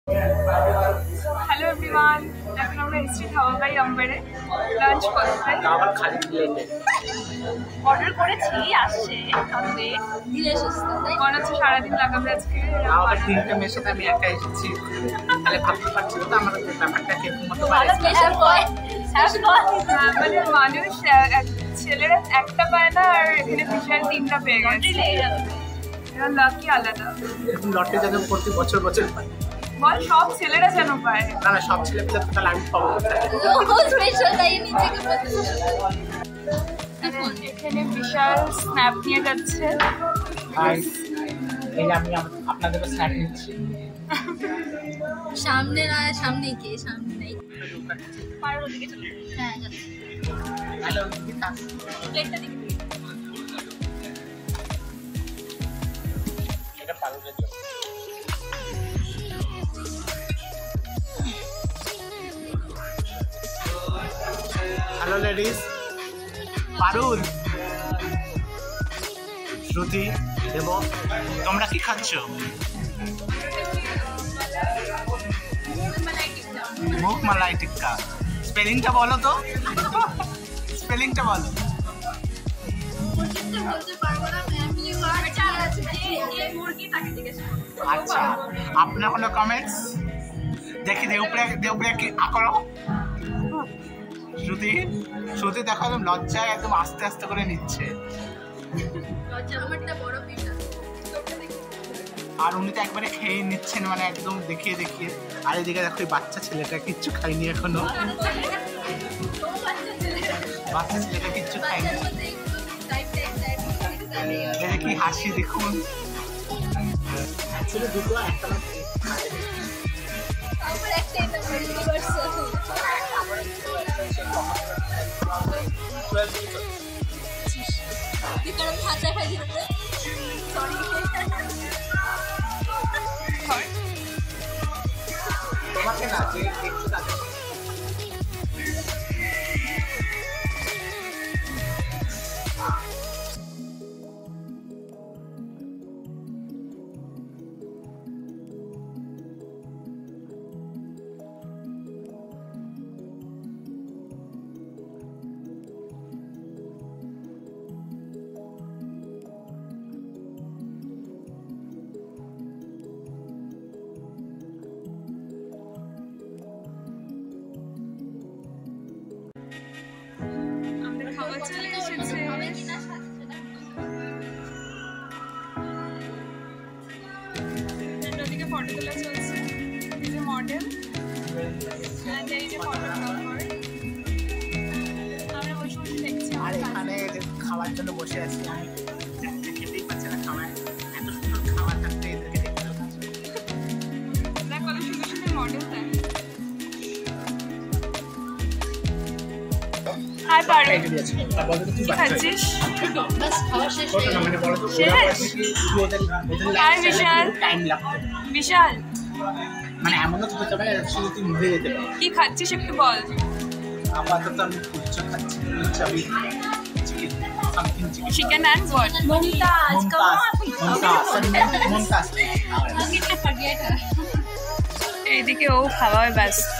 Hello everyone, এখন আমরা এসেছি ধাবাবাই আম্বারে লাঞ্চ করতে। অর্ডার করেছি, আসছে ধীরে সুস্থে। মনে হচ্ছে সারাদিন লাগাবে আজকে। আবার তিনটা মেয়ের সাথে আমি একা এসেছি, তাহলে ভাবতে পারছি না আমার ব্যাপারটা কিরকম হতে পারে। মানে মানুষ ছেলেরা একটা পায় না, আর এখানে বিশাল তিনটা পেয়ে গেছে। এরা লাকি আলাদা। এরকম লটারি যেন প্রতি বছর বছর পায়। বল সব ছেলেরা যেন পায়। না না, সব ছেলে পেলে তাহলে আমি পাবো। এখানে বিশাল স্ন্যাপ নিয়ে যাচ্ছে। এই যে আমি আপনাদের স্ন্যাপ নিচ্ছি। সামনে না, সামনে কে সামনে নেই। পারো দিকে চলে। হ্যাঁ হ্যালো, প্লেটটা দিকে। এটা পারুলের জন্য। হ্যালো লেডিস, পারুল, শ্রুতি, দেব, তোমরা কি খাচ্ছ? মুখ মালাই টিক্কা। স্পেলিংটা বলো তো, স্পেলিংটা বলো। আচ্ছা, আপনার কোনো কমেন্টস? দেখি দেউপ্রিয়া কি করো। শ্রুতি, শ্রুতি দেখো একদম লজ্জায় একদম আস্তে আস্তে করে নিচ্ছে। আর উনি তো একবারে খেয়ে নিচ্ছেন, মানে একদম দেখিয়ে দেখিয়ে। আর এদিকে দেখো বাচ্চা ছেলেটা কিচ্ছু খাইনি এখনো। বাচ্চা ছেলেটা কিচ্ছু খাইনি। কি হাসি দেখুন। দুটো একটা তোমাকে না যে একটু তাদের খাবার চলে এসেছে। ওদিকে ফটো তোলা চলছে। এই যে মডেল, এই যে ফটোগ্রাফার। আমরা বসে বসে দেখছি। আর এখানে খাওয়ার জন্য বসে আছি আমি, খেতেই পারছি না খাবার। এত সুন্দর খাবার থাকতে এদেরকে দেখতে পাচ্ছি। দেখ কত সুন্দর সুন্দর মডেল দেখ। হাই পারু, কি খাচ্ছিস? হাই বিশাল। বিশাল মানে এমনও তো হতে পারে তুই মুভে যেতে পারে। কি খাচ্ছিস একটু বল। আপাতত আমি কুচ্চা খাচ্ছি, কুচ্চা চিকেন অ্যান্ড হোয়াট? মুমতাজ। এইদিকে ও খাওয়ায় ব্যস্ত।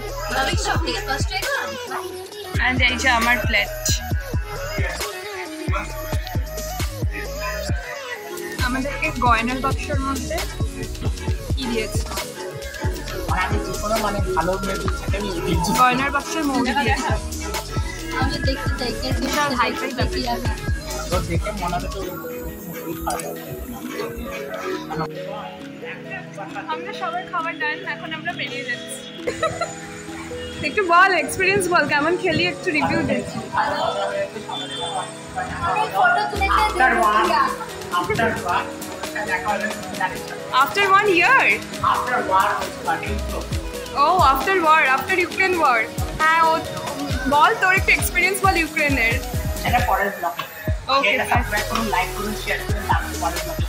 And এই যে আমার প্লেট। আমাদেরকে গয়নার বাক্সের মধ্যে কি দিয়েছে? আমি যে কোনো মানে ভালো গয়নার বাক্সের মৌরি দিয়েছে। আমি দেখতে চাই কে বিশাল হাইফাই ব্যাপার। তো দেখে মনে হবে তো আমরা সবাই খাবার ডান, এখন আমরা বেরিয়ে যাচ্ছি। একটু বল এক্সপিরিয়েন্স বল, কেমন খেলি একটু রিভিউ দে। After 1 year? Oh, after war, after Ukraine war. হ্যাঁ, ও বল তোর একটু এক্সপিরিয়েন্স বল ইউক্রেনের। এটা পরের ব্লগে। ওকে, সাবস্ক্রাইব করুন, লাইক করুন, শেয়ার করুন, তারপর পরের ব্লগে